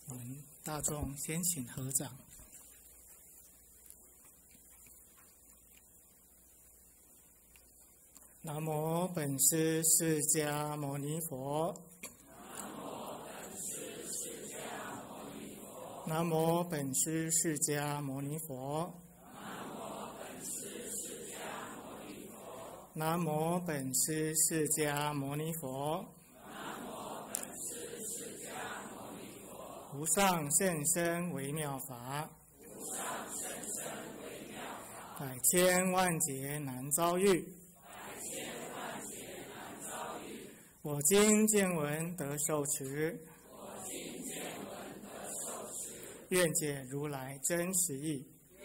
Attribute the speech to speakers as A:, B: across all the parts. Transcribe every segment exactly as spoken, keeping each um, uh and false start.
A: 我们大众先请合掌。南无本师释迦牟尼佛。南无本师释迦牟尼佛。南无本师释迦牟尼佛。无上甚深微妙法，百千万劫难遭遇。我今见闻得受持，愿解如来真实义。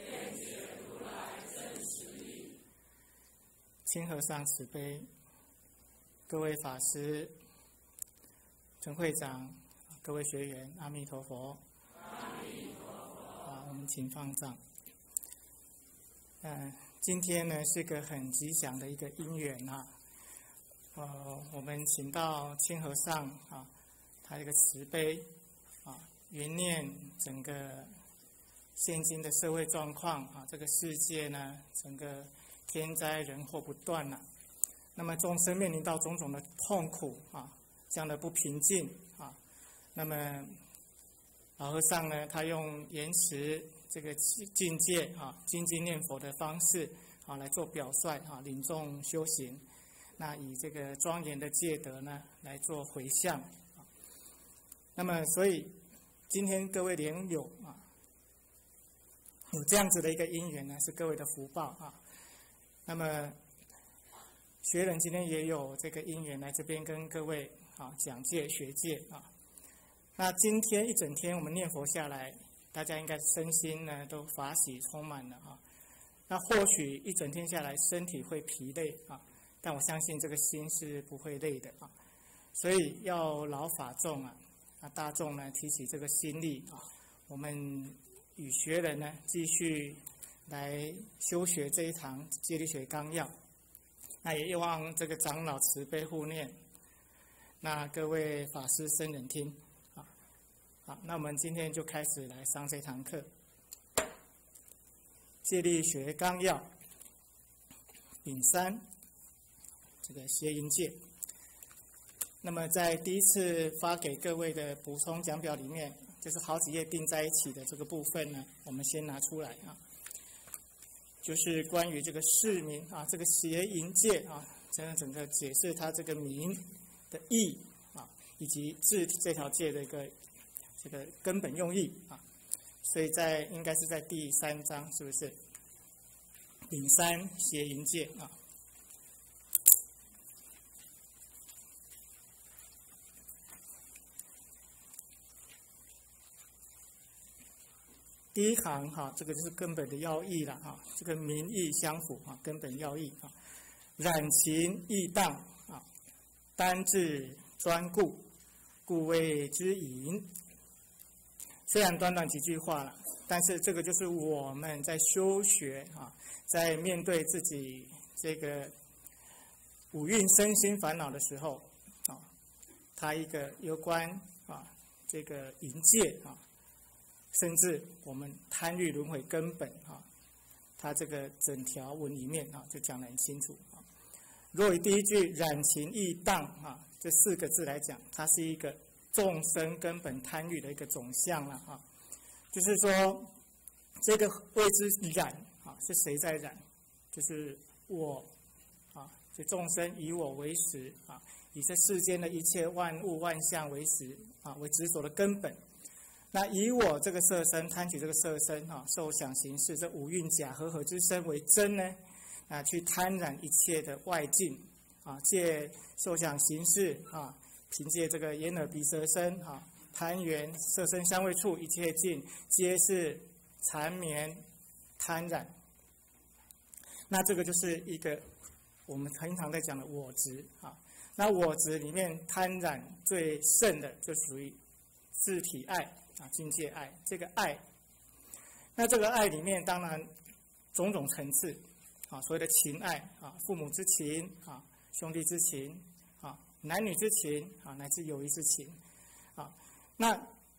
A: 亲和尚慈悲，各位法师、陈会长、各位学员，阿弥陀佛。阿弥陀佛。好，我们请放掌。嗯、呃，今天呢是个很吉祥的一个因缘啊。呃，我们请到亲和尚啊，他这个慈悲啊，缘念整个现今的社会状况啊，这个世界呢，整个天灾人祸不断呐、啊。那么众生面临到种种的痛苦啊，这样的不平静啊。那么老和尚呢，他用言辞这个境界啊，精进念佛的方式啊来做表率啊，领众修行。那以这个庄严的戒德呢来做回向啊。那么所以今天各位莲友啊，有这样子的一个因缘呢，是各位的福报啊。那么学人今天也有这个因缘来这边跟各位啊讲戒学戒啊。那今天一整天我们念佛下来，大家应该身心呢都法喜充满了啊。那或许一整天下来身体会疲累啊，但我相信这个心是不会累的啊。所以要劳法众啊，那大众呢提起这个心力啊，我们与学人呢继续来修学这一堂戒律学纲要。那也希望这个长老慈悲护念，那各位法师僧人听。好，那我们今天就开始来上这堂课。戒律学纲要丙三，这个邪淫戒。那么在第一次发给各位的补充讲表里面，就是好几页并在一起的这个部分呢，我们先拿出来啊，就是关于这个释名啊，这个邪淫戒啊，整个整个解释它这个名的义啊，以及治这条戒的一个。这个根本用意啊，所以在应该是在第三章，是不是？丙三邪淫戒啊。第一行哈、啊，这个就是根本的要义了啊，这个名义相符啊，根本要义啊。染情易当啊，单至专顾，故谓之淫。虽然短短几句话了，但是这个就是我们在修学啊，在面对自己这个五蕴身心烦恼的时候啊，它一个有关啊这个淫戒啊，甚至我们贪欲轮回根本啊，它这个整条文里面啊就讲得很清楚啊。若以第一句染情易当啊这四个字来讲，它是一个众生根本贪欲的一个总相了啊，就是说，这个谓之染啊，是谁在染？就是我啊，就众生以我为食啊，以这世间的一切万物万象为食啊，为执着的根本。那以我这个色身贪取这个色身啊，受想行识这五蕴假合合之身为真呢，啊，去贪染一切的外境啊，借受想行识啊。凭借这个眼耳鼻舌身啊，贪缘色身香味触一切境，皆是缠绵贪染。那这个就是一个我们平常在讲的我执啊。那我执里面贪染最甚的，就属于自体爱啊，境界爱。这个爱，那这个爱里面当然种种层次啊，所谓的情爱啊，父母之情啊，兄弟之情。男女之情啊，乃至友谊之情啊，那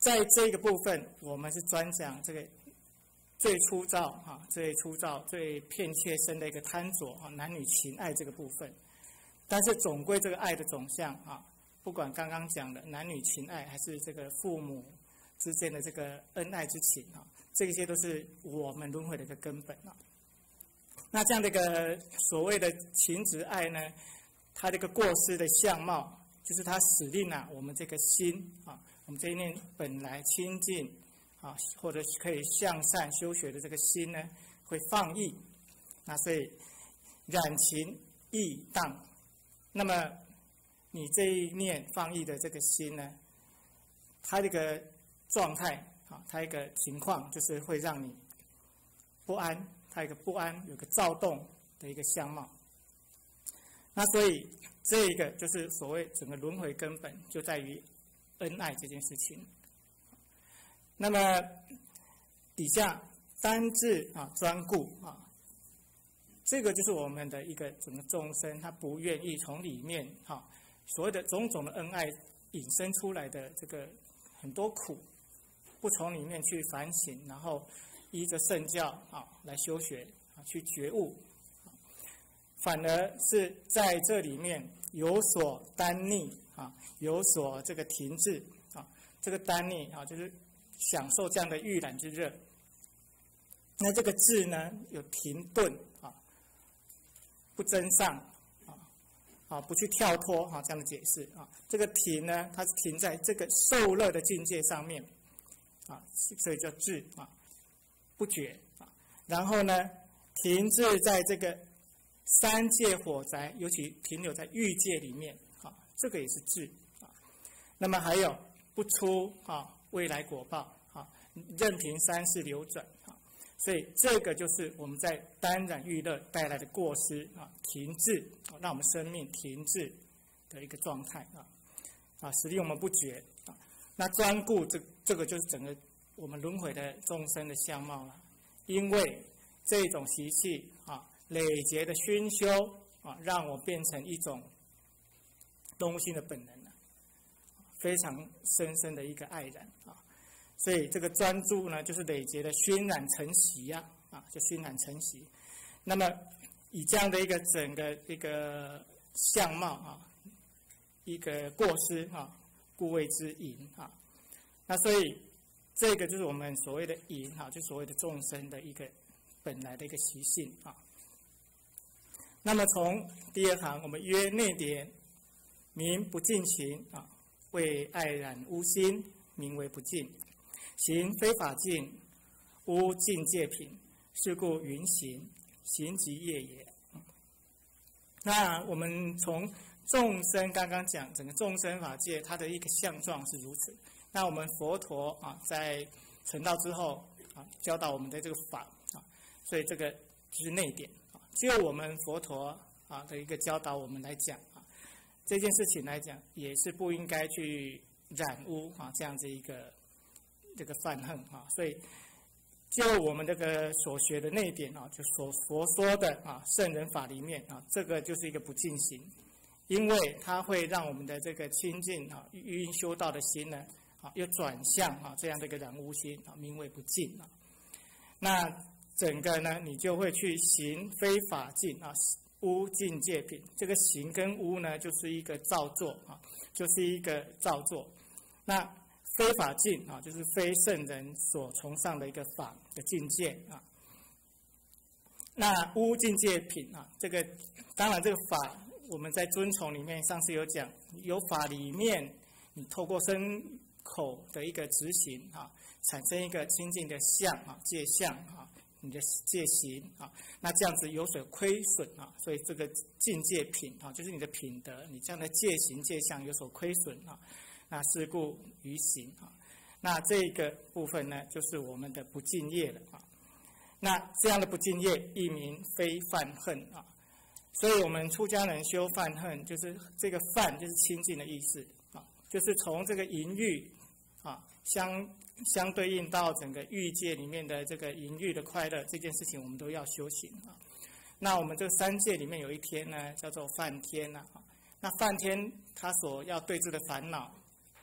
A: 在这个部分，我们是专讲这个最粗糙啊、最粗糙、最片切身的一个贪着啊，男女情爱这个部分。但是总归这个爱的总相啊，不管刚刚讲的男女情爱，还是这个父母之间的这个恩爱之情啊，这些都是我们轮回的一个根本啊。那这样的一个所谓的情执爱呢，它这个过失的相貌，就是它使令啊我们这个心啊，我们这一念本来清净啊，或者可以向善修学的这个心呢，会放逸。那所以染情意荡，那么你这一念放逸的这个心呢，它这个状态啊，它一个情况就是会让你不安，它一个不安，有个躁动的一个相貌。那所以这个就是所谓整个轮回根本，就在于恩爱这件事情。那么底下单至啊专顾啊，这个就是我们的一个整个众生，他不愿意从里面哈、啊、所谓的种种的恩爱引申出来的这个很多苦，不从里面去反省，然后依着圣教啊来修学啊去觉悟，反而是在这里面有所耽溺啊，有所这个停滞啊，这个耽溺啊就是享受这样的欲染之热。那这个滞呢，有停顿啊，不增上啊，啊不去跳脱啊这样的解释啊。这个停呢，它是停在这个受乐的境界上面啊，所以叫滞啊，不觉啊。然后呢，停滞在这个三界火宅，尤其停留在欲界里面啊，这个也是滞啊。那么还有不出啊未来果报啊，任凭三世流转啊，所以这个就是我们在单染欲乐带来的过失啊，停滞啊，让我们生命停滞的一个状态啊啊，使令我们不觉啊。那专顾这这个就是整个我们轮回的众生的相貌了，因为这种习气啊累劫的熏修啊，让我变成一种动物性的本能。非常深深的一个爱染啊，所以这个专注呢，就是累劫的熏染成习呀，啊，就熏染成习。那么以这样的一个整个一个相貌啊，一个过失啊，故谓之淫啊。那所以这个就是我们所谓的淫啊，就所谓的众生的一个本来的一个习性啊。那么从第二行，我们曰内典，名不净行啊。为爱染污心，名为不净；行非法净，污境界品，是故云行，行即业也。那我们从众生刚刚讲整个众生法界，它的一个相状是如此。那我们佛陀啊，在成道之后啊，教导我们的这个法啊，所以这个就是内典啊。就我们佛陀啊的一个教导，我们来讲。这件事情来讲，也是不应该去染污啊这样子一个这个犯恨啊，所以就我们这个所学的内典啊，就所佛说的啊圣人法里面啊，这个就是一个不净行，因为它会让我们的这个清净啊欲因修道的心呢啊又转向啊这样的一个染污心啊，名为不净啊。那整个呢，你就会去行非法净啊。污境界品，这个行跟污呢，就是一个造作啊，就是一个造作。那非法境啊，就是非圣人所崇尚的一个法的境界啊。那污境界品啊，这个当然这个法我们在遵从里面上次有讲，有法里面你透过身口的一个执行啊，产生一个清净的相啊，界相啊。你的戒行啊，那这样子有所亏损啊，所以这个境界品啊，就是你的品德，你这样的戒行戒相有所亏损啊，那是故于行啊，那这个部分呢，就是我们的不净业了啊。那这样的不净业，亦名非犯恨啊。所以我们出家人修犯恨，就是这个犯就是清净的意思啊，就是从这个淫欲啊相。相对应到整个欲界里面的这个淫欲的快乐这件事情，我们都要修行啊。那我们这三界里面有一天呢，叫做梵天呐、啊。那梵天他所要对治的烦恼，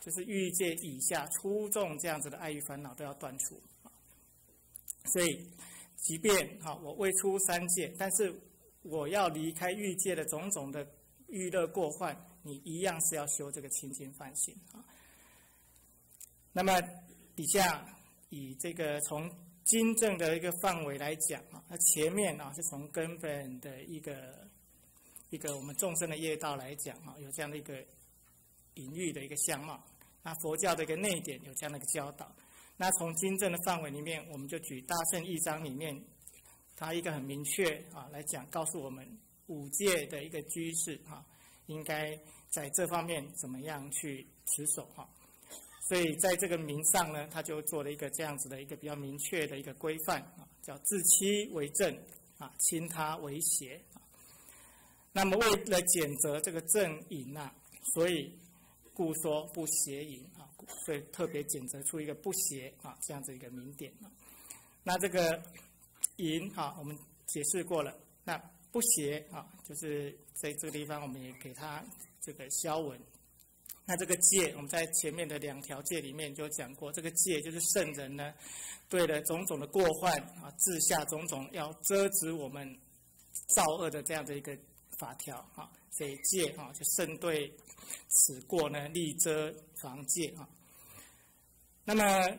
A: 就是欲界以下粗重这样子的爱欲烦恼都要断除。所以，即便哈我未出三界，但是我要离开欲界的种种的欲乐过患，你一样是要修这个清净梵行啊。那么底下以这个从经证的一个范围来讲啊，那前面啊是从根本的一个一个我们众生的业道来讲啊，有这样的一个隐喻的一个相貌。那佛教的一个内典有这样的一个教导。那从经证的范围里面，我们就举大乘义章里面，它一个很明确啊来讲，告诉我们五戒的一个居士啊，应该在这方面怎么样去持守哈。所以在这个名上呢，他就做了一个这样子的一个比较明确的一个规范啊，叫自欺为正啊，亲他为邪啊。那么为了减责这个正淫啊，所以故说不邪淫啊，所以特别检择出一个不邪啊这样子一个名典啊。那这个淫啊，我们解释过了。那不邪啊，就是在这个地方我们也给它这个消文。那这个戒，我们在前面的两条戒里面就讲过，这个戒就是圣人呢，对了种种的过患啊，治下种种要遮止我们造恶的这样的一个法条啊。所以戒啊，就圣对此过呢，力遮防戒啊。那么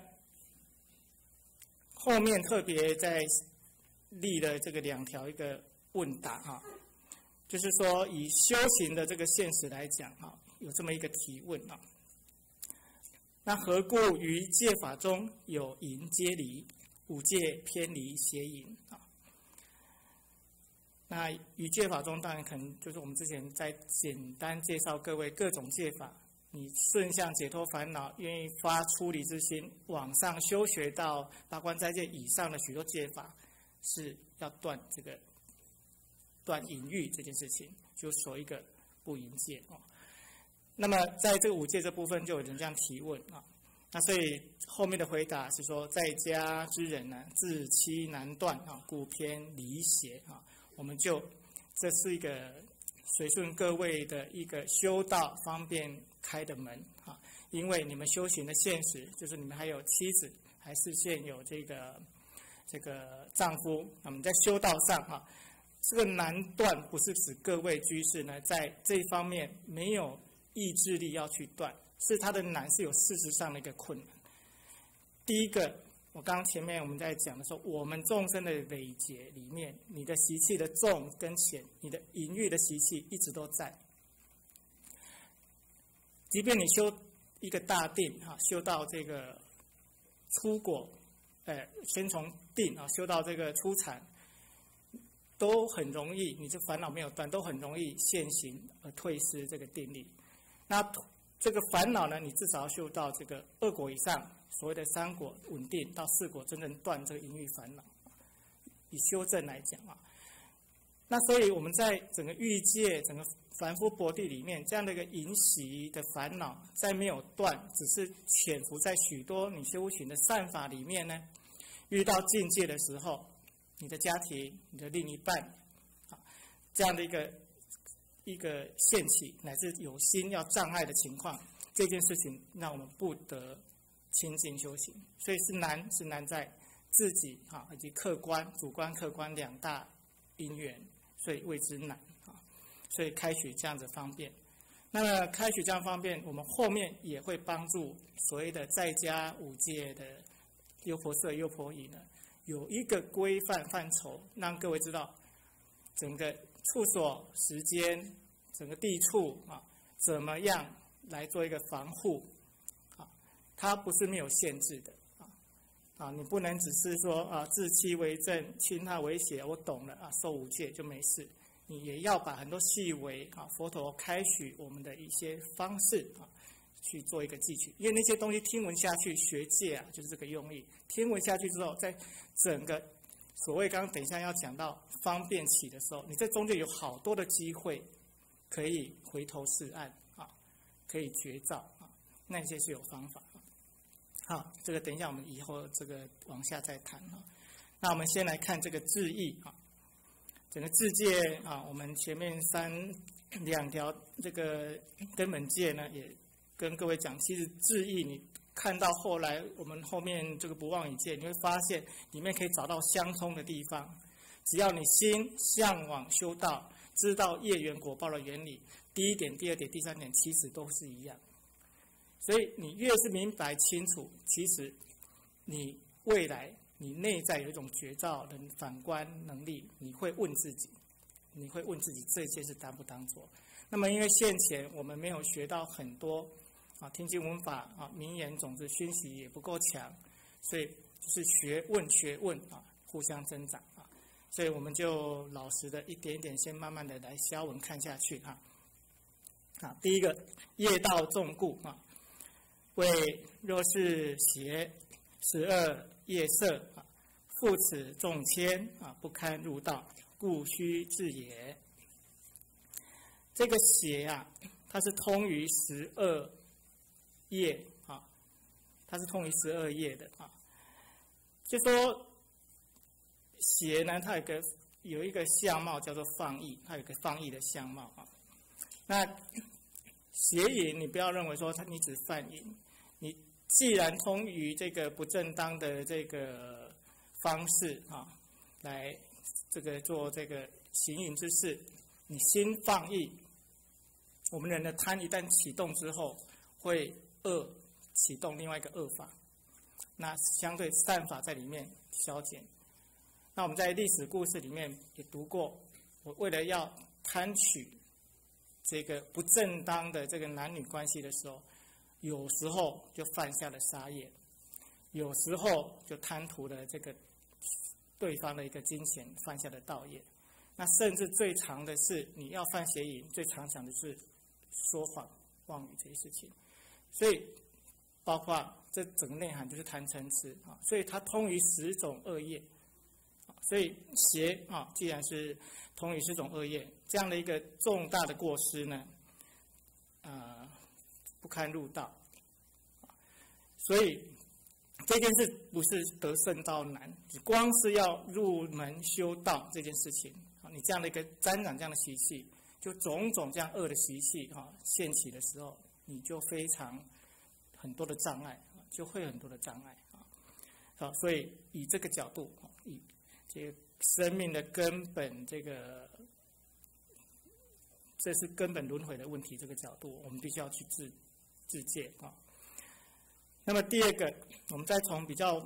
A: 后面特别在立了这个两条一个问答啊，就是说以修行的这个现实来讲啊，有这么一个提问啊。那何故于戒法中有淫皆离，五戒偏离邪淫啊？那于戒法中，当然可能就是我们之前在简单介绍各位各种戒法，你顺向解脱烦恼，愿意发出离之心，往上修学到八关斋戒以上的许多戒法，是要断这个断淫欲这件事情，就守一个不淫戒哦。那么在这个五戒这部分，就有人这样提问啊。那所以后面的回答是说，在家之人呢，自欺难断啊，故偏离邪啊。我们就这是一个随顺各位的一个修道方便开的门啊，因为你们修行的现实就是你们还有妻子，还是现有这个这个丈夫，那么在修道上啊，这个难断不是指各位居士呢在这一方面没有意志力要去断，是他的难是有事实上的一个困难。第一个，我刚刚前面我们在讲的时候，我们众生的累劫里面，你的习气的重跟浅，你的淫欲的习气一直都在。即便你修一个大定啊，修到这个初果，呃，先从定啊修到这个初禅，都很容易，你这烦恼没有断，都很容易现行而退失这个定力。那这个烦恼呢，你至少要修到这个二果以上，所谓的三果稳定到四果真正断这个淫欲烦恼，以修正来讲啊。那所以我们在整个欲界、整个凡夫薄地里面，这样的一个淫习的烦恼，在没有断，只是潜伏在许多你修行的善法里面呢，遇到境界的时候，你的家庭、你的另一半，啊，这样的一个一个现起，乃至有心要障碍的情况，这件事情让我们不得清净修行，所以是难，是难在自己啊，以及客观、主观、客观两大因缘，所以谓之难啊。所以开许这样子方便。那么开许这样方便，我们后面也会帮助所谓的在家五戒的优婆塞、优婆夷呢，有一个规范范畴，让各位知道整个处所、时间、整个地处啊，怎么样来做一个防护啊？它不是没有限制的啊啊！你不能只是说啊，自欺为正，亲他为邪，我懂了啊，受五戒就没事。你也要把很多细微啊，佛陀开许我们的一些方式啊，去做一个汲取，因为那些东西听闻下去，学戒啊，就是这个用意。听闻下去之后，在整个所谓刚刚等一下要讲到方便起的时候，你在中间有好多的机会可以回头是岸啊，可以觉照啊，那些是有方法。好，这个等一下我们以后这个往下再谈啊。那我们先来看这个智义啊。整个智戒啊，我们前面三两条这个根本戒呢，也跟各位讲，其实智义你看到后来我们后面这个不忘一戒，你会发现里面可以找到相通的地方。只要你心向往修道，知道业缘果报的原理，第一点、第二点、第三点其实都是一样。所以你越是明白清楚，其实你未来你内在有一种觉照的反观能力，你会问自己，你会问自己这件事当不当做。那么因为现前我们没有学到很多啊听经闻法啊名言种子熏习也不够强，所以就是学问学问啊互相增长啊，所以我们就老实的一点一点先慢慢的来消文看下去啊。啊，第一个业道重故啊，为若是邪十二业色啊，复此众千啊，不堪入道，故须治也。这个邪啊，它是通于十二业啊，它是通于十二业的啊。就说邪呢，它有个有一个相貌叫做放逸，它有一个放逸的相貌啊。那邪淫，你不要认为说它你只犯淫，你既然通于这个不正当的这个方式啊，来这个做这个行淫之事，你心放逸，我们人的贪一旦启动之后，会恶启动另外一个恶法，那相对善法在里面消减。那我们在历史故事里面也读过，我为了要贪取这个不正当的这个男女关系的时候，有时候就犯下了杀业，有时候就贪图了这个对方的一个金钱，犯下了盗业。那甚至最常的是，你要犯邪淫，最常讲的是说谎、妄语这些事情。所以，包括这整个内涵就是贪嗔痴啊，所以它通于十种恶业。所以邪啊，既然是通于十种恶业，这样的一个重大的过失呢，呃，不堪入道。所以这件事不是得圣道难，你光是要入门修道这件事情啊，你这样的一个沾染这样的习气，就种种这样恶的习气啊现起的时候，你就非常很多的障碍，就会有很多的障碍啊。好，所以以这个角度，以这个生命的根本，这个这是根本轮回的问题。这个角度，我们必须要去自自戒啊。那么第二个，我们再从比较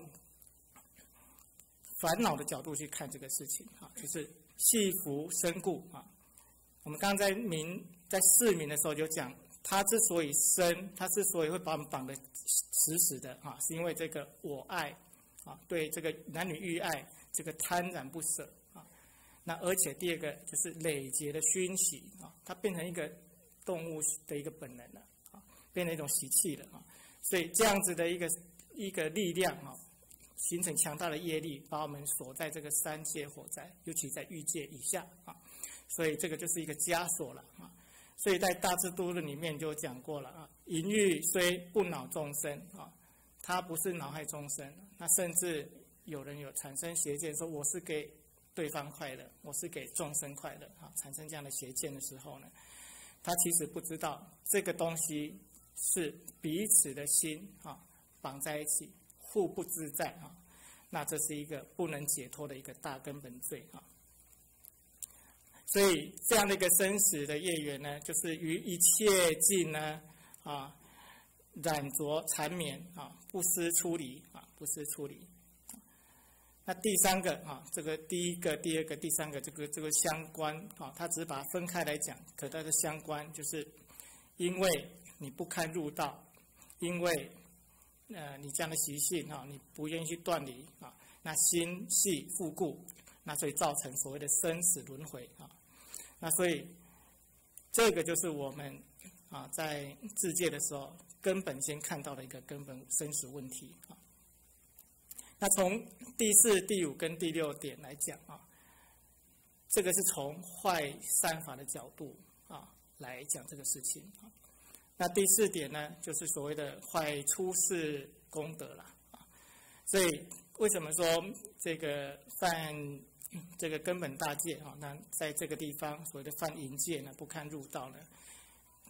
A: 烦恼的角度去看这个事情啊，就是系福生故啊。我们刚刚在明在释明的时候就讲，他之所以生，他之所以会把我们绑得死死的啊，是因为这个我爱啊，对这个男女欲爱。这个贪婪不舍啊，那而且第二个就是累劫的熏习啊，它变成一个动物的一个本能了啊，变成一种习气了啊，所以这样子的一个一个力量啊，形成强大的业力，把我们锁在这个三界火灾，尤其在欲界以下啊，所以这个就是一个枷锁了啊。所以在大智度论里面就讲过了啊，淫欲虽不恼众生啊，它不是恼害众生，那甚至有人有产生邪见，说我是给对方快乐，我是给众生快乐啊，产生这样的邪见的时候呢，他其实不知道这个东西是彼此的心啊绑在一起，互不自在啊，那这是一个不能解脱的一个大根本罪啊。所以这样的一个生死的业缘呢，就是于一切境呢啊染着缠绵啊，不思出离啊，不思出离。那第三个啊，这个第一个、第二个、第三个，这个这个相关啊，它只是把它分开来讲，可它的相关就是因为你不堪入道，因为呃你这样的习性啊，你不愿意去断离啊，那心系复故，那所以造成所谓的生死轮回啊。那所以这个就是我们啊在自戒的时候根本先看到的一个根本生死问题啊。那从第四、第五跟第六点来讲啊，这个是从坏善法的角度啊来讲这个事情啊。那第四点呢，就是所谓的坏出世功德啦啊。所以为什么说这个犯这个根本大戒啊？那在这个地方所谓的犯淫戒呢，不堪入道呢，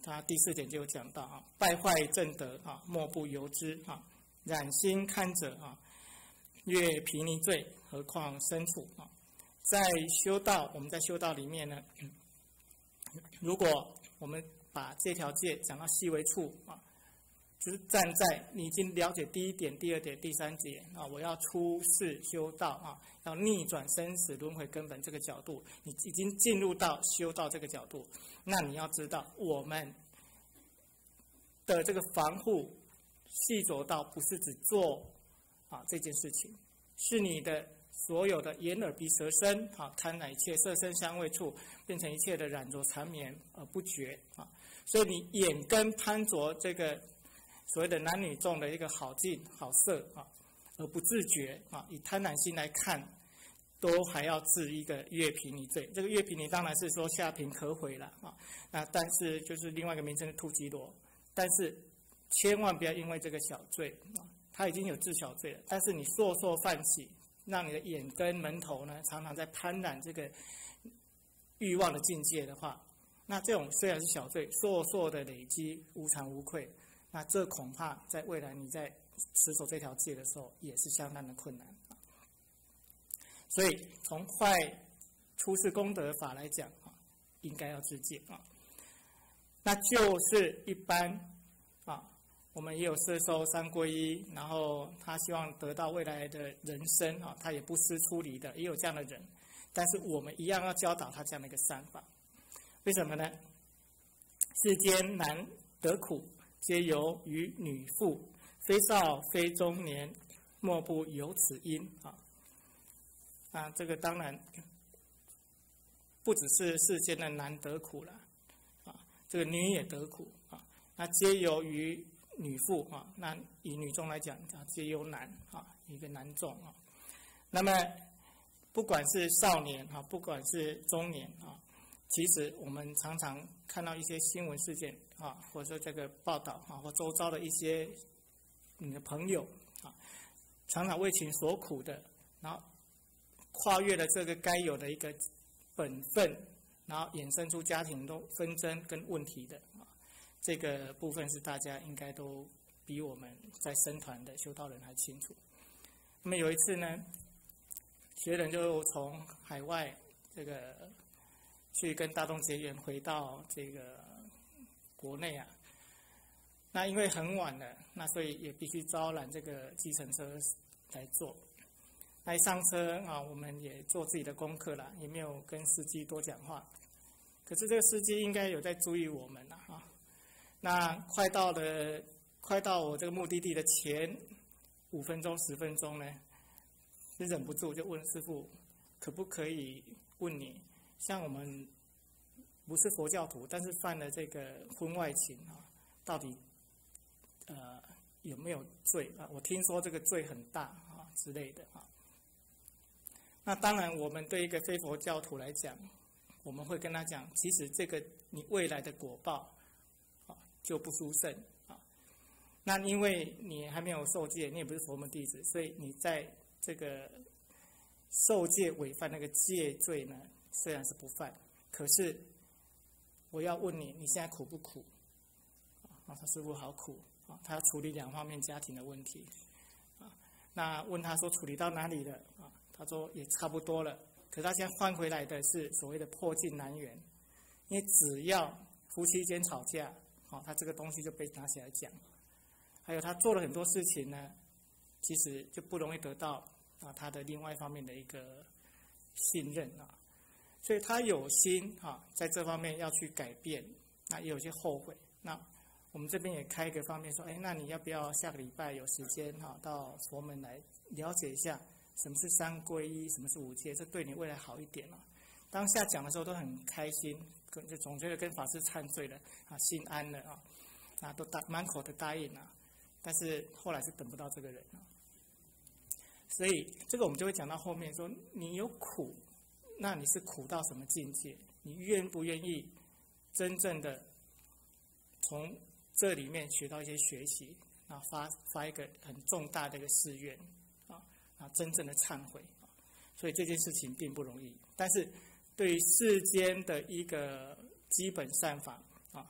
A: 他第四点就有讲到啊，败坏正德啊，莫不由之啊，染心堪者啊，越毗尼罪，何况身处啊？在修道，我们在修道里面呢，如果我们把这条戒讲到细微处啊，就是站在你已经了解第一点、第二点、第三节啊，我要出世修道啊，要逆转生死轮回根本这个角度，你已经进入到修道这个角度，那你要知道我们的这个防护细着到不是只做啊这件事情，是你的所有的眼耳鼻舌身啊，贪婪一切色声香味触，变成一切的染着缠绵而不觉啊。所以你眼根攀着这个所谓的男女众的一个好境好色啊，而不自觉啊，以贪婪心来看，都还要治一个越毗尼罪。这个越毗尼当然是说下品可毁了啊，那但是就是另外一个名称的突击罗，但是千万不要因为这个小罪啊，他已经有治小罪了，但是你烁烁泛起，让你的眼根门头呢常常在攀染这个欲望的境界的话，那这种虽然是小罪，烁烁的累积无常无愧，那这恐怕在未来你在持守这条戒的时候也是相当的困难。所以从坏出世功德法来讲啊，应该要自戒啊。那就是一般啊，我们也有摄受三皈依，然后他希望得到未来的人生啊，他也不思出离的，也有这样的人。但是我们一样要教导他这样的一个善法。为什么呢？世间男得苦，皆由于女妇，非少非中年，莫不有此因啊。啊，这个当然不只是世间的男得苦了，啊，这个女也得苦啊。那皆由于女妇啊，那以女众来讲啊，皆由男啊，一个男众啊。那么不管是少年啊，不管是中年啊，其实我们常常看到一些新闻事件啊，或者说这个报道啊，或周遭的一些你的朋友啊，常常为情所苦的，然后跨越了这个该有的一个本分，然后衍生出家庭的纷争跟问题的啊，这个部分是大家应该都比我们在僧团的修道人还清楚。那么有一次呢，学人就从海外这个去跟大众结缘，回到这个国内啊。那因为很晚了，那所以也必须招揽这个计程车来坐。那一上车啊，我们也做自己的功课了，也没有跟司机多讲话。可是这个司机应该有在注意我们了啊。那快到了，快到我这个目的地的前五分钟、十分钟呢，就忍不住就问师父，可不可以问你，像我们不是佛教徒，但是犯了这个婚外情啊，到底呃有没有罪啊？我听说这个罪很大啊之类的啊。那当然，我们对一个非佛教徒来讲，我们会跟他讲，其实这个你未来的果报啊就不殊胜啊。那因为你还没有受戒，你也不是佛门弟子，所以你在这个受戒违犯那个戒罪呢，虽然是不犯，可是我要问你，你现在苦不苦？啊，他师父好苦啊，他要处理两方面家庭的问题啊。那问他说处理到哪里了啊？他说也差不多了，可是他现在换回来的是所谓的破镜难圆，因为只要夫妻间吵架，哦，他这个东西就被拿起来讲。还有他做了很多事情呢，其实就不容易得到啊他的另外一方面的一个信任啊，所以他有心啊在这方面要去改变，那也有些后悔。那我们这边也开一个方面说，哎，那你要不要下个礼拜有时间哈到佛门来了解一下？什么是三皈依？什么是五戒？这对你未来好一点了。当下讲的时候都很开心，就总觉得跟法师忏罪了啊，心安了啊，啊都答满口的答应了，但是后来是等不到这个人啊。所以这个我们就会讲到后面说，你有苦，那你是苦到什么境界？你愿不愿意真正的从这里面学到一些学习，啊发发一个很重大的一个誓愿。啊，真正的忏悔，所以这件事情并不容易。但是，对于世间的一个基本善法啊，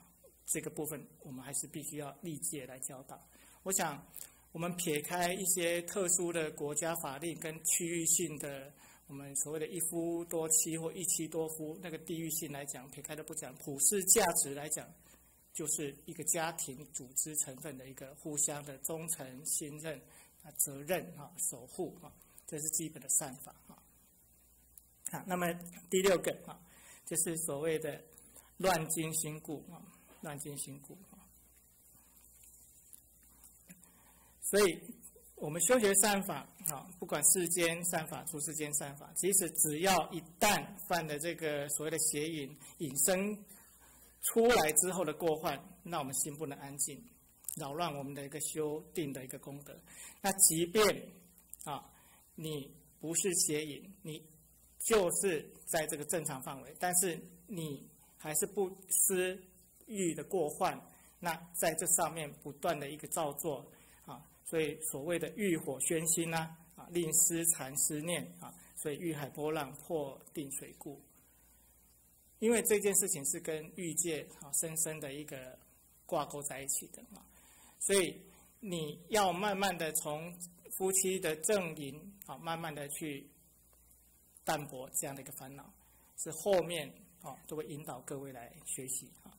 A: 这个部分我们还是必须要历届来教导。我想，我们撇开一些特殊的国家法令跟区域性的，我们所谓的一夫多妻或一妻多夫那个地域性来讲，撇开都不讲，普世价值来讲，就是一个家庭组织成分的一个互相的忠诚、信任、啊责任啊、守护啊，这是基本的善法啊。啊，那么第六个啊，就是所谓的乱经心故啊，乱经心故啊。所以，我们修学善法啊，不管世间善法、出世间善法，其实只要一旦犯了这个所谓的邪淫引生出来之后的过患，那我们心不能安静，扰乱我们的一个修定的一个功德。那即便啊，你不是邪淫，你就是在这个正常范围，但是你还是不思欲的过患，那在这上面不断的一个造作啊。所以所谓的欲火熏心呐，啊，令思缠思念啊，所以欲海波浪破定水故。因为这件事情是跟欲界啊深深的一个挂钩在一起的啊，所以你要慢慢的从夫妻的正淫啊，慢慢的去淡薄这样的一个烦恼，是后面啊都会引导各位来学习啊。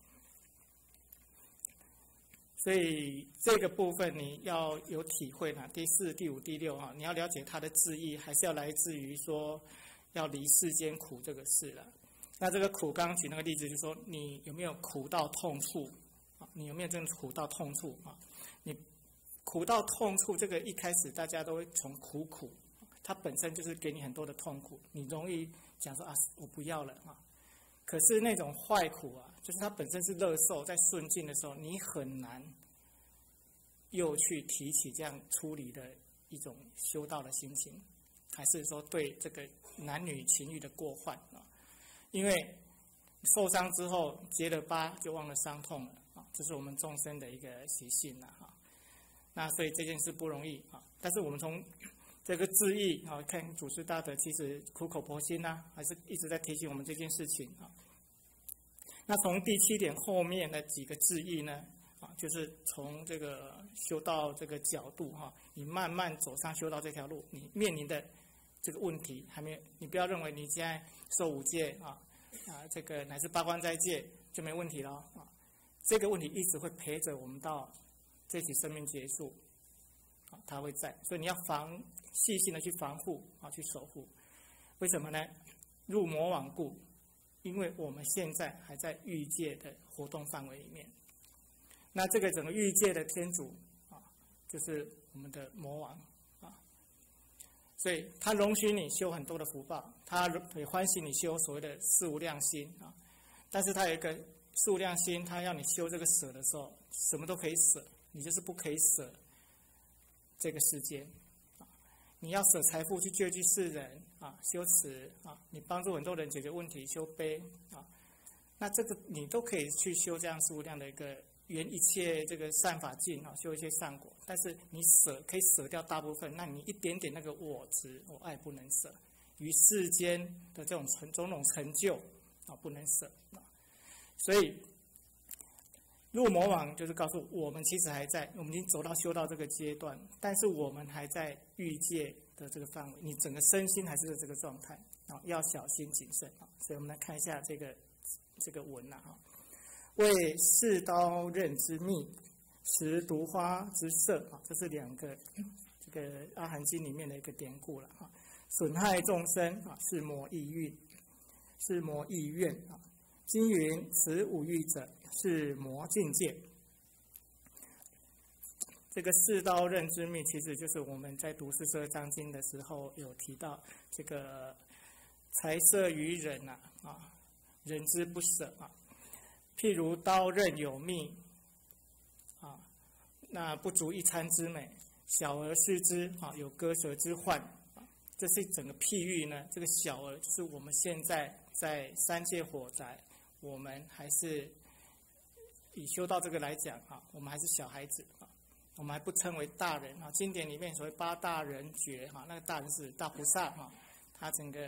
A: 所以这个部分你要有体会呢，第四、第五、第六啊，你要了解它的字义，还是要来自于说要离世间苦这个事了。那这个苦，刚刚举那个例子，就是说你有没有苦到痛处啊？你有没有真的苦到痛处啊？你苦到痛处，这个一开始大家都会从苦苦，它本身就是给你很多的痛苦，你容易讲说啊，我不要了啊。可是那种坏苦啊，就是它本身是乐受，在顺境的时候，你很难又去提起这样出离的一种修道的心情，还是说对这个男女情欲的过患啊？因为受伤之后结了疤就忘了伤痛了啊，这是我们众生的一个习性了哈。那所以这件事不容易啊，但是我们从这个字义啊，看祖师大德其实苦口婆心呐、啊，还是一直在提醒我们这件事情啊。那从第七点后面的几个字义呢，啊，就是从这个修道这个角度哈、啊，你慢慢走上修道这条路，你面临的这个问题还没有，你不要认为你现在受五戒啊啊，这个乃至八关斋戒就没问题了啊，这个问题一直会陪着我们到这起生命结束。啊，它会在，所以你要防细心的去防护啊，去守护。为什么呢？入魔网故，因为我们现在还在欲界的活动范围里面。那这个整个欲界的天主啊，就是我们的魔王啊，所以他容许你修很多的福报，他也欢喜你修所谓的四无量心啊。但是他有一个四无量心，他要你修这个舍的时候，什么都可以舍，你就是不可以舍这个世间啊，你要舍财富去救济世人啊，修慈啊，你帮助很多人解决问题，修悲啊，那这个你都可以去修这样四无量的一个圆一切这个善法境啊，修一些善果。但是你舍可以舍掉大部分，那你一点点那个我执我爱不能舍，于世间的这种成种种成就啊不能舍啊，所以。入魔网就是告诉我们，其实还在，我们已经走到修道这个阶段，但是我们还在欲界的这个范围，你整个身心还是在这个状态啊，要小心谨慎啊。所以我们来看一下这个这个文啊，为世刀刃之密，食毒花之色啊，这是两个这个阿含经里面的一个典故了啊。损害众生啊，是魔意欲，是魔意愿啊。经云：此五欲者，是魔境界。这个世刀刃之密，其实就是我们在读四十二章经的时候有提到，这个财色于人啊，啊，人之不舍啊。譬如刀刃有密，啊，那不足一餐之美；小儿视之啊，有割舌之患啊。这是整个譬喻呢。这个小儿就是我们现在在三界火宅。我们还是以修道这个来讲啊，我们还是小孩子啊，我们还不称为大人啊。经典里面所谓八大人觉哈，那个大人是大菩萨哈，他整个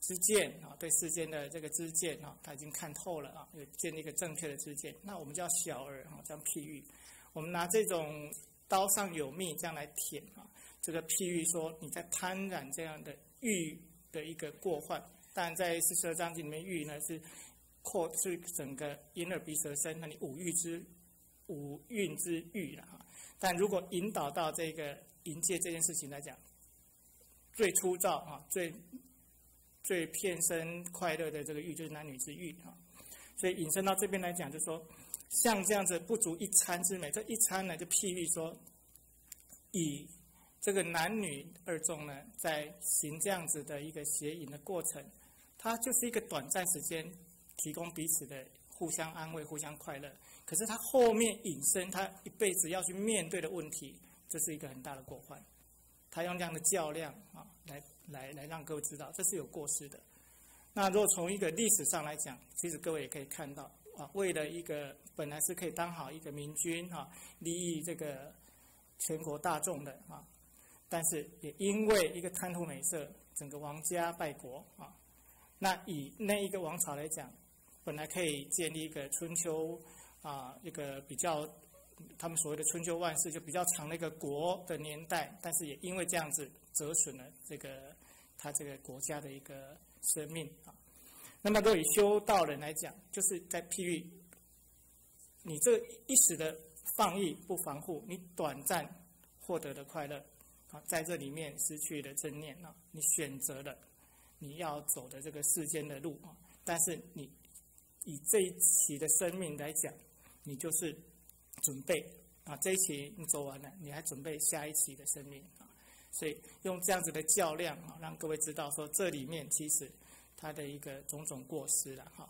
A: 知见啊，对世间的这个知见啊，他已经看透了啊，有建立一个正确的知见。那我们叫小儿啊，这样譬喻。我们拿这种刀上有蜜这样来舔啊，这个譬喻说你在贪染这样的欲的一个过患。但在四十二章经里面，欲呢是扩是整个眼耳鼻舌身，那你五欲之五蕴之欲了哈。但如果引导到这个淫戒这件事情来讲，最粗糙啊，最最片身快乐的这个欲就是男女之欲啊。所以引申到这边来讲，就是说像这样子不足一餐之美，这一餐呢就譬喻说，以这个男女二众呢在行这样子的一个邪淫的过程，它就是一个短暂时间提供彼此的互相安慰、互相快乐。可是他后面引申他一辈子要去面对的问题，这是一个很大的过患。他用这样的较量啊，来来来让各位知道，这是有过失的。那如果从一个历史上来讲，其实各位也可以看到啊，为了一个本来是可以当好一个明君啊，利益这个全国大众的啊，但是也因为一个贪图美色，整个王家败国啊。那以那一个王朝来讲，本来可以建立一个春秋啊，一个比较他们所谓的春秋万世就比较长的一个国的年代，但是也因为这样子折损了这个他这个国家的一个生命啊。那么，对于修道人来讲，就是在譬喻你这一时的放逸不防护，你短暂获得的快乐啊，在这里面失去了正念啊，你选择了你要走的这个世间的路啊，但是你以这一期的生命来讲，你就是准备啊，这一期你走完了，你还准备下一期的生命啊，所以用这样子的较量啊，让各位知道说这里面其实它的一个种种过失了哈。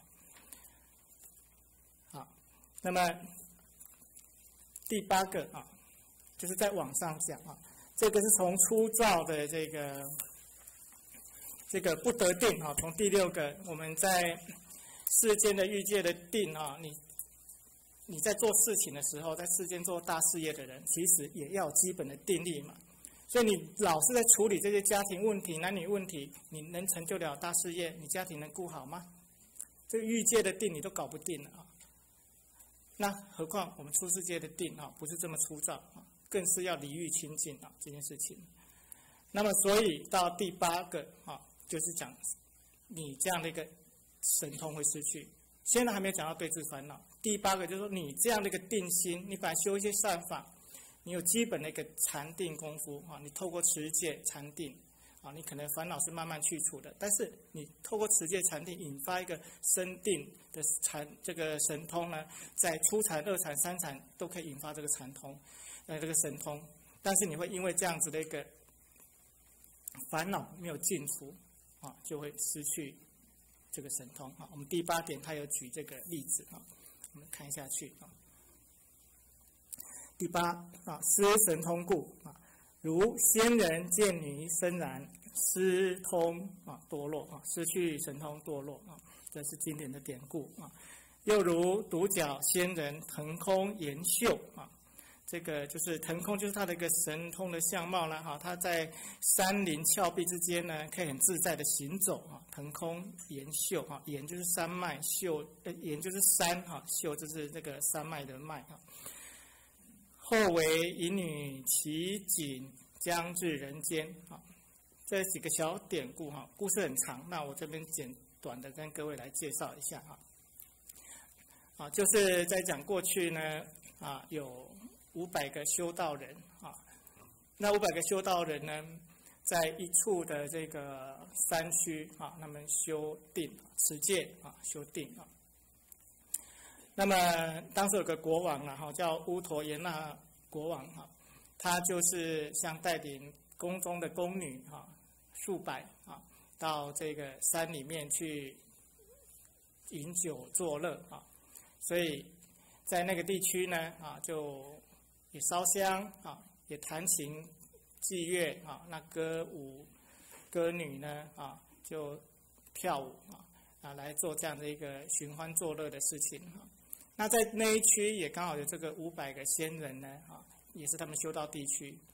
A: 好，那么第八个啊，就是在网上讲啊，这个是从初造的这个这个不得定啊，从第六个我们在世间的欲界的定啊，你你在做事情的时候，在世间做大事业的人，其实也要有基本的定力嘛。所以你老是在处理这些家庭问题、男女问题，你能成就了大事业？你家庭能顾好吗？这个欲界的定你都搞不定了啊！那何况我们出世界的定啊，不是这么粗糙啊，更是要离欲清净啊这件事情。那么，所以到第八个啊，就是讲你这样的一个神通会失去。现在还没有讲到对治烦恼。第八个就是说，你这样的一个定心，你本来修一些善法，你有基本的一个禅定功夫啊，你透过持戒禅定啊，你可能烦恼是慢慢去除的，但是你透过持戒禅定引发一个深定的禅这个神通呢，在初禅、二禅、三禅都可以引发这个禅通，呃，这个神通。但是你会因为这样子的一个烦恼没有尽除啊，就会失去这个神通啊。我们第八点，他有举这个例子啊，我们看下去啊。第八啊，失神通故啊，如仙人见女生然，失通啊堕落啊，失去神通堕落啊，这是经典的典故啊。又如独角仙人腾空延秀啊，这个就是腾空，就是他的一个神通的相貌啦哈。他在山林峭壁之间呢，可以很自在的行走啊，腾空延秀啊，延就是山脉，秀呃延就是山啊，秀就是这个山脉的脉啊。后为淫女其颈将至人间啊，这几个小典故哈，故事很长，那我这边简短的跟各位来介绍一下啊。啊，就是在讲过去呢啊，有五百个修道人啊，那五百个修道人呢，在一处的这个山区啊，他们修定持戒啊，修定啊。那么当时有个国王啊，哈，叫乌陀耶那国王哈，他就是像带领宫中的宫女哈，数百啊，到这个山里面去饮酒作乐啊，所以在那个地区呢啊，就也烧香啊，也弹琴祭乐啊，那歌舞歌女呢啊，就跳舞啊啊，来做这样的一个寻欢作乐的事情啊。那在那一区也刚好有这个五百个仙人呢，啊，也是他们修道地区。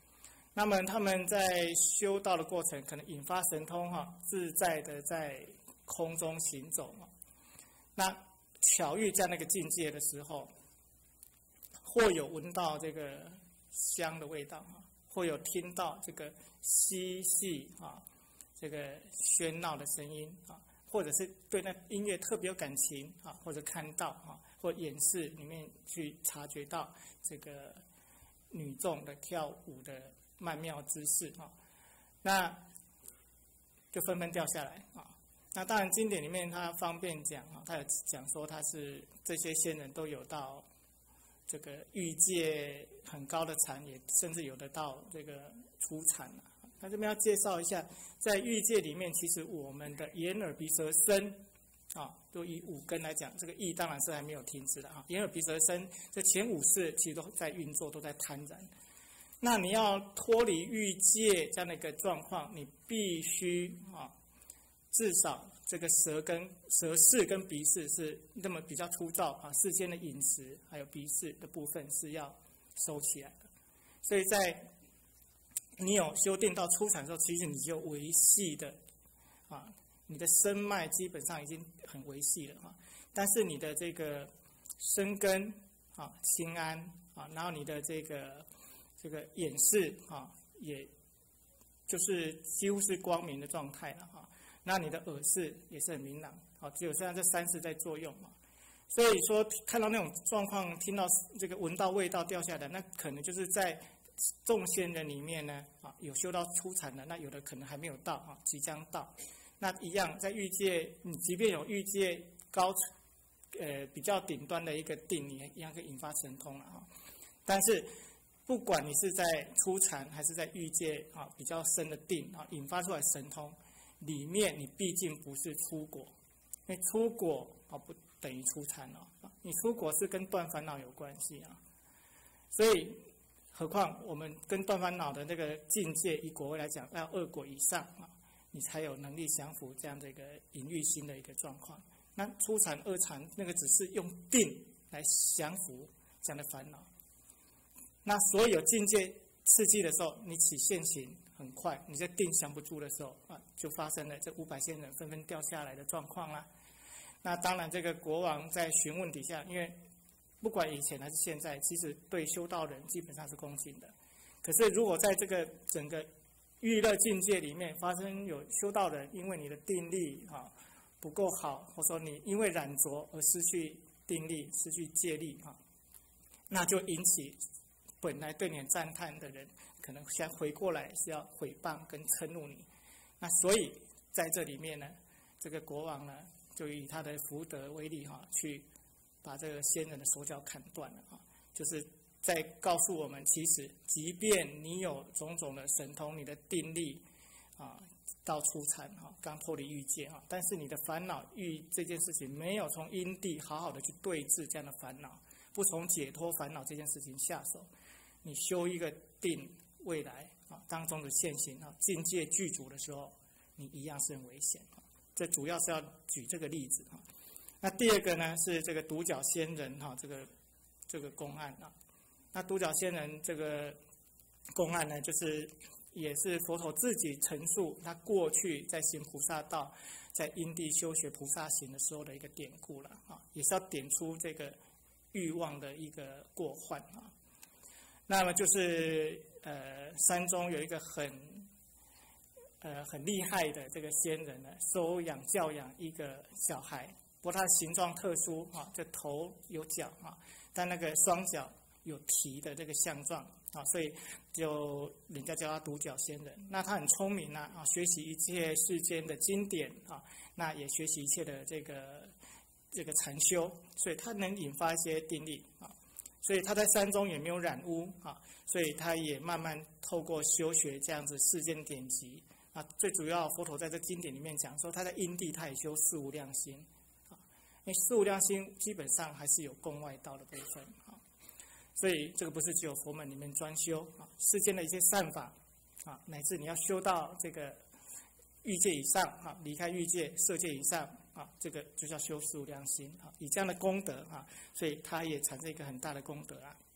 A: 那么他们在修道的过程，可能引发神通哈，自在的在空中行走嘛。那巧遇这样的一个境界的时候，或有闻到这个香的味道哈，或有听到这个嬉戏啊，这个喧闹的声音啊，或者是对那音乐特别有感情啊，或者看到啊，或演示里面去察觉到这个女众的跳舞的曼妙姿势啊，那就纷纷掉下来啊。那当然经典里面他方便讲啊，他有讲说他是这些仙人都有到这个欲界很高的禅，也甚至有的到这个初禅了。那这边要介绍一下，在欲界里面，其实我们的眼耳鼻舌身啊，都以五根来讲，这个意当然是还没有停止的啊。眼耳鼻舌身这前五识其实都在运作，都在贪婪。那你要脱离欲界这样的一个状况，你必须啊，至少这个舌根、舌识跟鼻识是那么比较粗糙啊，世间的饮食还有鼻识的部分是要收起来的。所以在你有修定到初禅的时候，其实你就维系的啊，你的身脉基本上已经很维系了啊，但是你的这个身根啊清安啊，然后你的这个这个眼识啊，也就是几乎是光明的状态了哈。那你的耳识也是很明朗，好，只有现在这三识在作用嘛。所以说看到那种状况，听到这个闻到味道掉下来，那可能就是在众仙人里面呢，啊，有修到初禅的，那有的可能还没有到啊，即将到。那一样在欲界，你即便有欲界高，呃，比较顶端的一个定，你一样可以引发神通了啊。但是不管你是在初禅还是在欲界啊比较深的定啊，引发出来神通，里面你毕竟不是出果，因为出果啊不等于初禅哦，你出果是跟断烦恼有关系啊，所以何况我们跟断烦恼的那个境界，以果位来讲，要二果以上啊，你才有能力降服这样的一个隐喻心的一个状况。那初禅、二禅那个只是用定来降服这样的烦恼。那所有境界刺激的时候，你起现行很快，你在定降不住的时候啊，就发生了这五百仙人纷纷掉下来的状况啦。那当然，这个国王在询问底下，因为不管以前还是现在，其实对修道人基本上是恭敬的。可是如果在这个整个欲乐境界里面发生有修道人因为你的定力啊不够好，或者说你因为染着而失去定力、失去戒力啊，那就引起本来对你很赞叹的人，可能先回过来是要毁谤跟嗔怒你。那所以在这里面呢，这个国王呢，就以他的福德为例哈，去把这个仙人的手脚砍断了啊，就是在告诉我们，其实即便你有种种的神通，你的定力啊到初禅哈，刚脱离欲界哈，但是你的烦恼欲这件事情没有从因地好好的去对治这样的烦恼，不从解脱烦恼这件事情下手，你修一个定，未来啊当中的现行啊境界具足的时候，你一样是很危险啊。这主要是要举这个例子哈。那第二个呢是这个独角仙人哈，这个这个公案啊。那独角仙人这个公案呢，就是也是佛陀自己陈述他过去在行菩萨道，在因地修学菩萨行的时候的一个典故了啊，也是要点出这个欲望的一个过患啊。那么就是呃山中有一个很呃很厉害的这个仙人呢，收养教养一个小孩，不过他的形状特殊啊，这头有角啊，但那个双脚有蹄的这个相状啊，所以就人家叫他独角仙人。那他很聪明啊，啊学习一切世间的经典啊，那也学习一切的这个这个禅修，所以他能引发一些定力啊。所以他在山中也没有染污啊，所以他也慢慢透过修学这样子世间典籍啊，最主要佛陀在这经典里面讲说，他在因地他也修四无量心啊，因为四无量心基本上还是有共外道的部分啊，所以这个不是只有佛门里面专修啊，世间的一些善法啊，乃至你要修到这个欲界以上啊，离开欲界色界以上啊，这个就叫修四无量心啊，以这样的功德啊，所以它也产生一个很大的功德啊。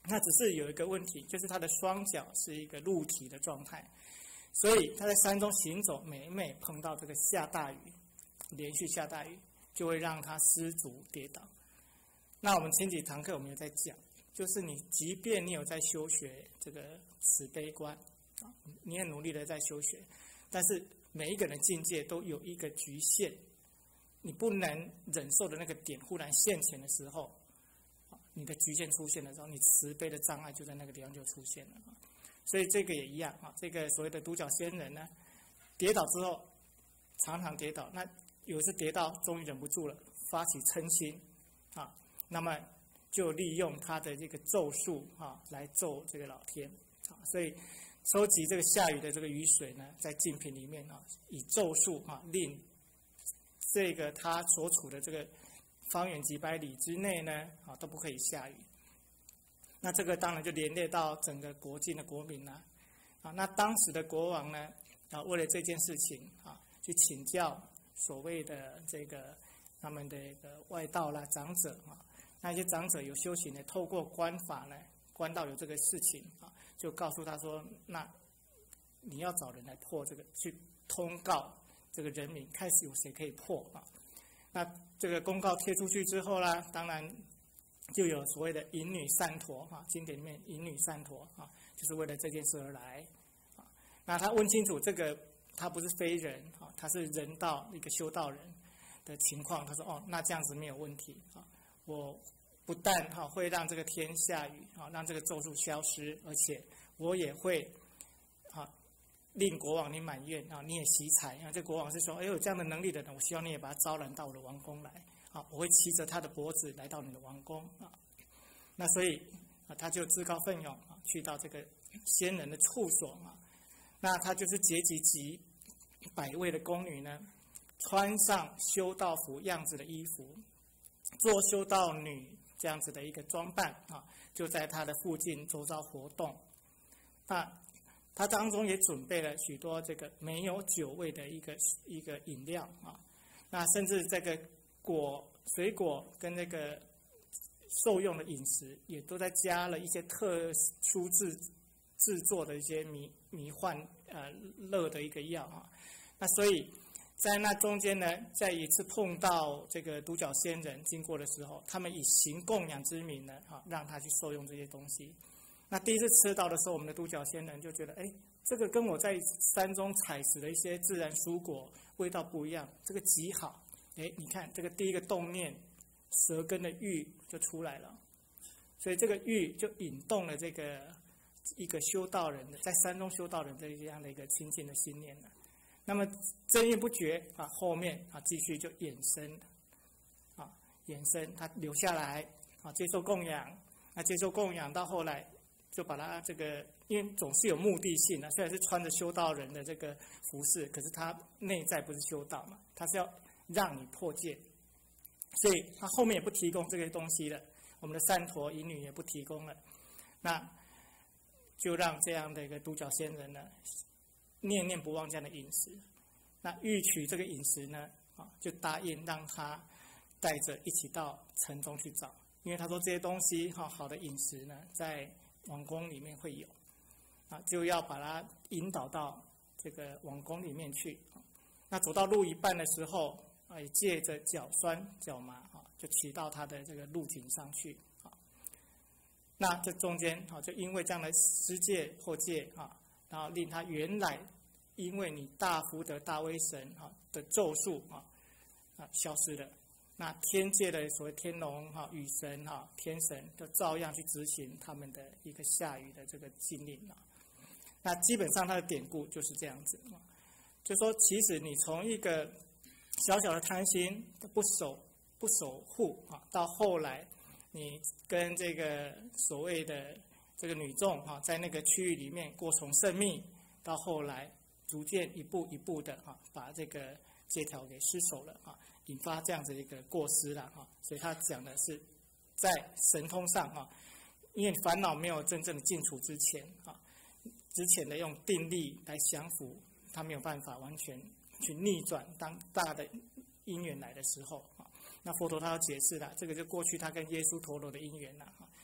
A: 那只是有一个问题，就是他的双脚是一个露体的状态，所以他在山中行走，每每碰到这个下大雨，连续下大雨，就会让他失足跌倒。那我们前几堂课我们也在讲，就是你即便你有在修学这个慈悲观，你很努力的在修学，但是每一个人境界都有一个局限，你不能忍受的那个点忽然现前的时候，你的局限出现的时候，你慈悲的障碍就在那个地方就出现了。所以这个也一样啊，这个所谓的独角仙人呢，跌倒之后常常跌倒，那有一次跌倒终于忍不住了，发起嗔心啊，那么就利用他的这个咒术啊来咒这个老天啊，所以收集这个下雨的这个雨水呢，在净瓶里面啊，以咒术啊令这个他所处的这个方圆几百里之内呢，啊都不可以下雨。那这个当然就连累到整个国境的国民啦，啊，那当时的国王呢，啊为了这件事情啊，去请教所谓的这个他们的一个外道啦、长者啊，那些长者有修行的，透过官法呢，官道有这个事情啊，就告诉他说，那你要找人来破这个，去通告这个人民，开始有谁可以破啊？那这个公告贴出去之后啦，当然就有所谓的淫女散陀啊，经典里面淫女散陀啊，就是为了这件事而来啊。那他问清楚这个，他不是非人啊，他是人道一个修道人的情况，他说哦，那这样子没有问题啊，我不但哈会让这个天下雨啊，让这个咒术消失，而且我也会啊令国王你满愿啊，你也喜彩啊。这国王是说，哎，有这样的能力的人，我希望你也把他招揽到我的王宫来啊，我会骑着他的脖子来到你的王宫啊。那所以啊，他就自告奋勇啊，去到这个仙人的处所啊。那他就是结集几百位的宫女呢，穿上修道服样子的衣服，做修道女这样子的一个装扮啊，就在他的附近周遭活动。那他当中也准备了许多这个没有酒味的一个一个饮料啊，那甚至这个果水果跟那个受用的饮食也都在加了一些特殊制制作的一些迷迷幻呃乐的一个药啊。那所以在那中间呢，在一次碰到这个独角仙人经过的时候，他们以行供养之名呢，啊，让他去受用这些东西。那第一次吃到的时候，我们的独角仙人就觉得，哎，这个跟我在山中采食的一些自然蔬果味道不一样，这个极好。哎，你看这个第一个动念，舌根的欲就出来了，所以这个欲就引动了这个一个修道人的在山中修道人的这样的一个清净的心念了。那么争议不决啊，后面啊继续就衍生啊，衍生他留下来啊，接受供养，那接受供养到后来。就把他这个，因为总是有目的性的，虽然是穿着修道人的这个服饰，可是他内在不是修道嘛，他是要让你破戒，所以他后面也不提供这些东西了，我们的散陀淫女也不提供了，那就让这样的一个独角仙人呢，念念不忘这样的饮食，那欲取这个饮食呢，啊，就答应让他带着一起到城中去找，因为他说这些东西哈，好的饮食呢，在王宫里面会有，啊，就要把它引导到这个王宫里面去。那走到路一半的时候，啊，也借着脚酸脚麻啊，就骑到他的这个路径上去啊。那这中间啊，就因为这样的失戒破戒啊，然后令他原来因为你大福德大威神啊的咒术啊啊消失了。那天界的所谓天龙哈、雨神哈、天神，都照样去执行他们的一个下雨的这个禁令啊。那基本上它的典故就是这样子啊，就说其实你从一个小小的贪心不守不守护啊，到后来你跟这个所谓的这个女众啊，在那个区域里面过从甚密，到后来逐渐一步一步的啊，把这个戒条给失守了啊。引发这样子一个过失了哈，所以他讲的是在神通上啊，因为烦恼没有真正的尽除之前啊，之前的用定力来降服，他没有办法完全去逆转当大的因缘来的时候啊，那佛陀他要解释了，这个就过去他跟耶稣陀罗的因缘了啊，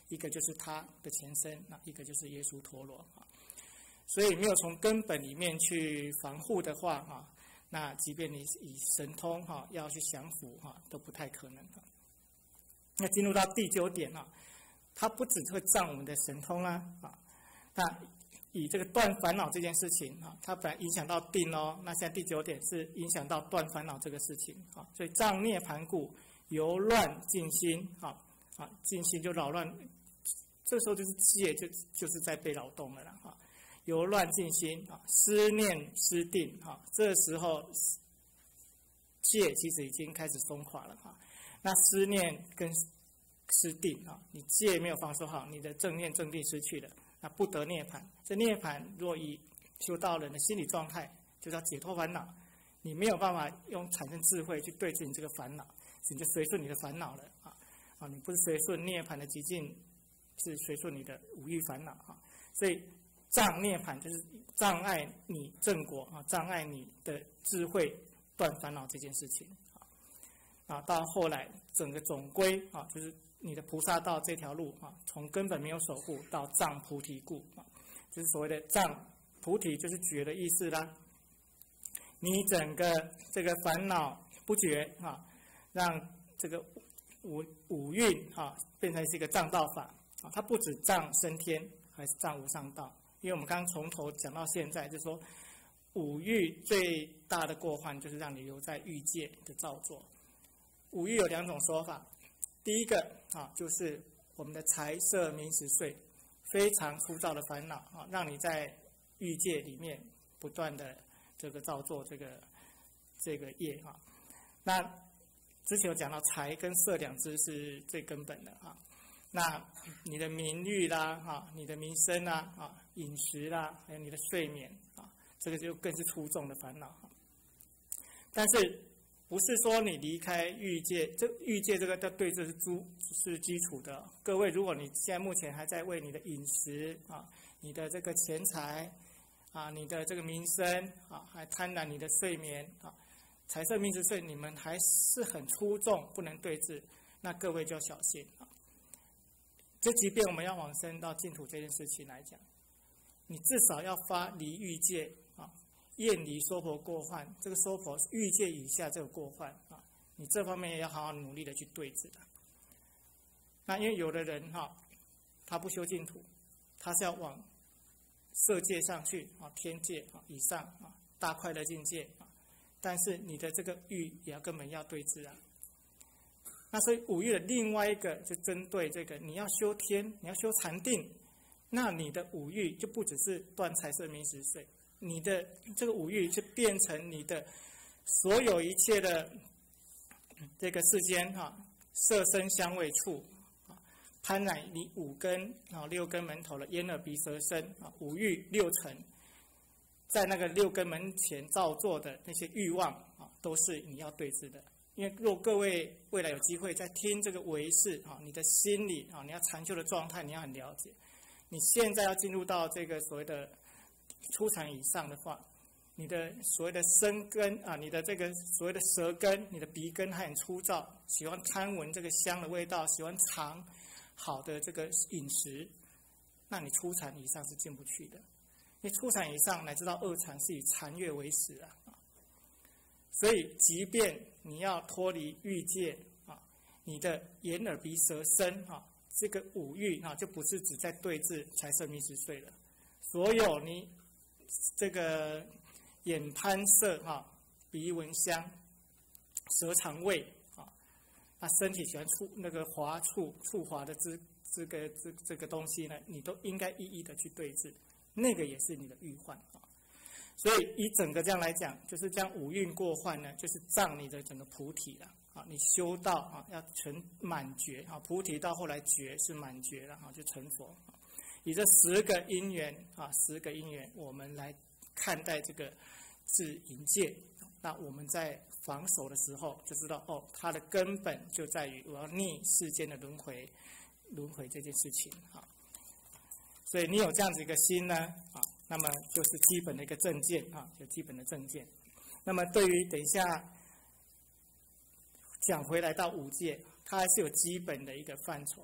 A: 一个就是他的前身，那一个就是耶稣陀罗啊。所以没有从根本里面去防护的话啊，那即便你以神通哈要去降服哈，都不太可能的。那进入到第九点啊，它不只会障我们的神通啊啊，那以这个断烦恼这件事情啊，它本来影响到定哦，那现在第九点是影响到断烦恼这个事情啊，所以障涅盘故，由乱尽心啊啊，尽心就扰乱，这时候就是戒就就是在被扰动了啦啊，由乱尽心啊，思念失定啊，这时候戒其实已经开始松垮了啊，那思念跟失定啊，你戒没有放松好，你的正念正定失去了。那不得涅槃，这涅槃若以修道人的心理状态，就叫解脱烦恼。你没有办法用产生智慧去对治你这个烦恼，你就随顺你的烦恼了啊啊！你不是随顺涅槃的极境，是随顺你的五欲烦恼啊。所以障涅槃就是障碍你正果啊，障碍你的智慧断烦恼这件事情啊啊！到后来整个总归啊，就是。你的菩萨道这条路啊，从根本没有守护到障菩提故啊，就是所谓的障菩提，就是觉的意思啦。你整个这个烦恼不觉啊，让这个五五蕴啊变成是一个障道法啊，它不止障升天，还是障无上道。因为我们刚刚从头讲到现在，就是说五欲最大的过患就是让你留在欲界的造作。五欲有两种说法。第一个啊，就是我们的财色名食睡，非常粗糙的烦恼啊，让你在欲界里面不断的这个造作这个这个业啊。那之前有讲到财跟色两支是最根本的啊。那你的名誉啦啊，你的名声啦啊，饮食啦，还有你的睡眠啊，这个就更是粗重的烦恼。但是不是说你离开欲界，这欲界这个的对峙是诸是基础的。各位，如果你现在目前还在为你的饮食啊、你的这个钱财啊、你的这个名声啊，还贪婪你的睡眠啊，财色名食睡，你们还是很粗重，不能对峙，那各位就要小心啊。就即便我们要往生到净土这件事情来讲，你至少要发离欲界啊。厌离娑婆过患，这个娑婆欲界以下这个过患啊，你这方面也要好好努力的去对治的。那因为有的人哈、啊，他不修净土，他是要往色界上去啊，天界啊以上啊，大快乐境界啊，但是你的这个欲也要根本要对治啊。那所以五欲的另外一个就针对这个，你要修天，你要修禅定，那你的五欲就不只是断财色名食睡。你的这个五欲就变成你的所有一切的这个世间哈、啊，色声香味触啊，攀染你五根啊六根门头的眼耳鼻舌身啊，五欲六尘，在那个六根门前造作的那些欲望啊，都是你要对治的。因为若各位未来有机会在听这个唯识啊，你的心理啊，你要禅修的状态，你要很了解。你现在要进入到这个所谓的初禅以上的话，你的所谓的身根啊，你的这个所谓的舌根，你的鼻根还很粗糙，喜欢贪闻这个香的味道，喜欢尝好的这个饮食，那你初禅以上是进不去的。因为初禅以上乃至到二禅是以禅悦为食啊，所以即便你要脱离欲界啊，你的眼耳鼻舌身啊，这个五欲啊，就不是只在对治财色名食睡了，所有你这个眼攀色哈，鼻闻香，舌尝味啊，那身体喜欢触那个滑触触滑的这这个这这个东西呢，你都应该一一的去对治，那个也是你的欲患啊。所以以整个这样来讲，就是将五蕴过患呢，就是障你的整个菩提了啊。你修道啊，要成满觉啊，菩提到后来觉是满觉了啊，就成佛。以这十个因缘啊，十个因缘，我们来看待这个自营界。那我们在防守的时候，就知道哦，它的根本就在于我要逆世间的轮回，轮回这件事情啊。所以你有这样子一个心呢啊，那么就是基本的一个正见啊，就基本的正见。那么对于等一下讲回来到五戒，它还是有基本的一个范畴。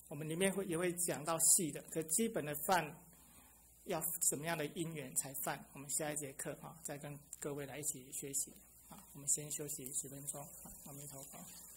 A: 我们里面会也会讲到细的，可基本的犯要什么样的因缘才犯？我们下一节课啊，再跟各位来一起学习啊。我们先休息十分钟，阿弥陀佛。